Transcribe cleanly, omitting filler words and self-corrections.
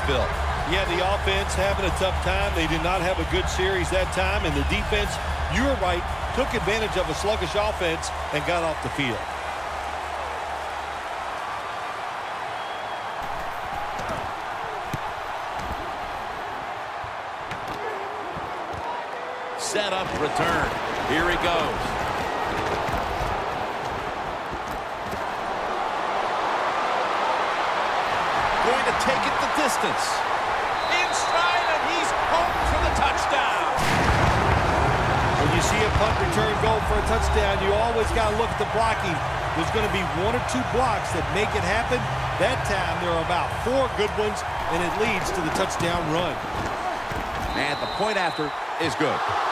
Phil. Yeah, the offense having a tough time. They did not have a good series that time. And the defense, you were right, took advantage of a sluggish offense and got off the field. Set up, return. Here he goes. Going to take it the distance. In stride, and he's home for the touchdown. When you see a punt return go for a touchdown, you always got to look at the blocking. There's going to be 1 or 2 blocks that make it happen. That time, there are about 4 good ones, and it leads to the touchdown run. And the point after is good.